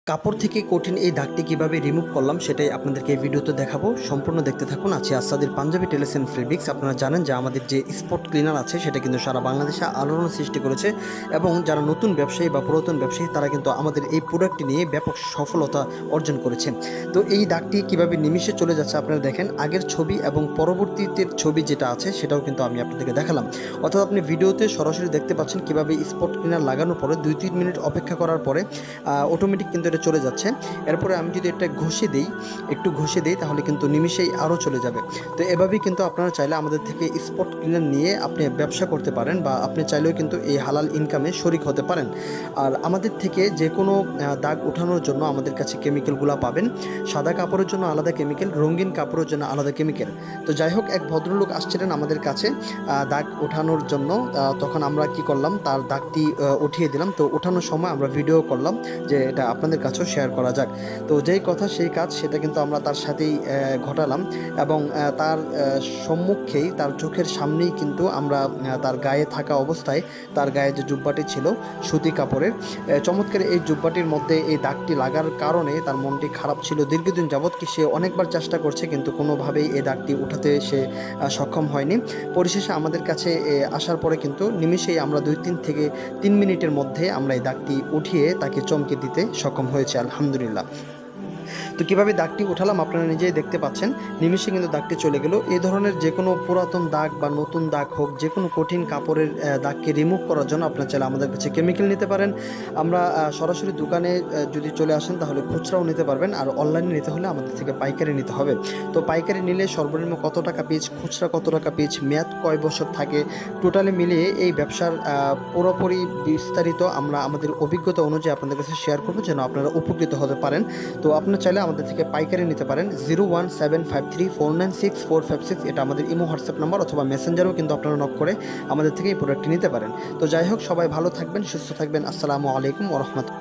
কাপড় থেকে কঠিন এই দাগটি কিভাবে রিমুভ করলাম সেটাই আপনাদেরকে এই ভিডিওতে দেখাবো। সম্পূর্ণ দেখতে থাকুন। আছে আসাদের পাঞ্জাবি টেলার্স এন্ড ফেব্রিক্স। আপনারা জানেন যে আমাদের যে স্পট ক্লিনার আছে সেটা কিন্তু সারা বাংলাদেশে আলোড়ন সৃষ্টি করেছে, এবং যারা নতুন ব্যবসায়ী বা পুরাতন ব্যবসায়ী তারা কিন্তু আমাদের এই প্রোডাক্টটি নিয়ে ব্যাপক সফলতা অর্জন করেছে। তো এই দাগটি কিভাবে নিমিষে চলে যাচ্ছে আপনারা দেখেন। আগের ছবি এবং পরবর্তীতে ছবি যেটা আছে সেটাও কিন্তু আমি আপনাদেরকে দেখালাম। অর্থাৎ আপনি ভিডিওতে সরাসরি দেখতে পাচ্ছেন কিভাবে স্পট ক্লিনার লাগানোর পরে 2-3 মিনিট অপেক্ষা করার পরে অটোমেটিক কিন্তু এটা চলে যাচ্ছে। এরপরে আমি যদি এটা একটু ঘষে দিই তাহলে কিন্তু নিমিষেই আরও চলে যাবে। তো এভাবেই কিন্তু আপনারা চাইলে আমাদের থেকে স্পট ক্লিনার নিয়ে আপনি ব্যবসা করতে পারেন, বা আপনি চাইলেও কিন্তু এই হালাল ইনকামে শরিক হতে পারেন। আর আমাদের থেকে যে কোনো দাগ ওঠানোর জন্য আমাদের কাছে কেমিক্যালগুলো পাবেন। সাদা কাপড়ের জন্য আলাদা কেমিক্যাল, রঙিন কাপড়ের জন্য আলাদা কেমিক্যাল। তো যাই হোক, এক ভদ্রলোক আসছিলেন আমাদের কাছে দাগ ওঠানোর জন্য। তখন আমরা কি করলাম, তার দাগটি উঠিয়ে দিলাম। তো ওঠানোর সময় আমরা ভিডিও করলাম যে এটা আপনাদের কাছেও শেয়ার করা যাক। তো যেই কথা সেই কাজ, সেটা কিন্তু আমরা তার সাথেই ঘটালাম, এবং তার সম্মুখেই, তার চোখের সামনেই কিন্তু আমরা তার গায়ে থাকা অবস্থায় তার গায়ে যে জুব্বাটি ছিল সুতি কাপড়ের, চমৎকার এই জুব্বাটির মধ্যে এই দাগটি লাগার কারণে তার মনটি খারাপ ছিল দীর্ঘদিন যাবৎ। কি সে অনেকবার চেষ্টা করছে কিন্তু কোনোভাবেই এই দাগটি উঠাতে সে সক্ষম হয়নি। পরিশেষে আমাদের কাছে আসার পরে কিন্তু নিমিষেই আমরা 2-3 মিনিটের মধ্যে আমরা এই দাগটি উঠিয়ে তাকে চমকে দিতে সক্ষম হয়েছে, আলহামদুলিল্লাহ। তো কীভাবে দাগটি উঠালাম আপনারা নিজেই দেখতে পাচ্ছেন। নিমিষে কিন্তু দাগটি চলে গেল। এই ধরনের যে কোনো পুরাতন দাগ বা নতুন দাগ হোক, যে কোনো কঠিন কাপড়ের দাগকে রিমুভ করার জন্য আপনারা চাইলে আমাদের কাছে কেমিক্যাল নিতে পারেন। আমরা সরাসরি দোকানে যদি চলে আসেন তাহলে খুচরাও নিতে পারবেন, আর অনলাইনে নিতে হলে আমাদের থেকে পাইকারি নিতে হবে। তো পাইকারি নিলে সর্বনিম্ন কত টাকা পিস, খুচরা কত টাকা পিস, মেয়াদ কয় বছর থাকে, টোটালি মিলিয়ে এই ব্যবসার পুরোপুরি বিস্তারিত আমরা আমাদের অভিজ্ঞতা অনুযায়ী আপনাদের কাছে শেয়ার করবো, যেন আপনারা উপকৃত হতে পারেন। তো আপনারা চাইলে আমাদের থেকে পাইকারি নিতে পারেন। 01753496456 এটা আমাদের ইমো হোয়াটসঅ্যাপ নাম্বার, অথবা মেসেঞ্জারেও কিন্তু আপনারা নক করে আমাদের থেকে এই প্রোডাক্টটি নিতে পারেন। তো যাই হোক, সবাই ভালো থাকবেন, সুস্থ থাকবেন। আসসালামু আলাইকুম ওয়া রাহমাতুল্লাহ।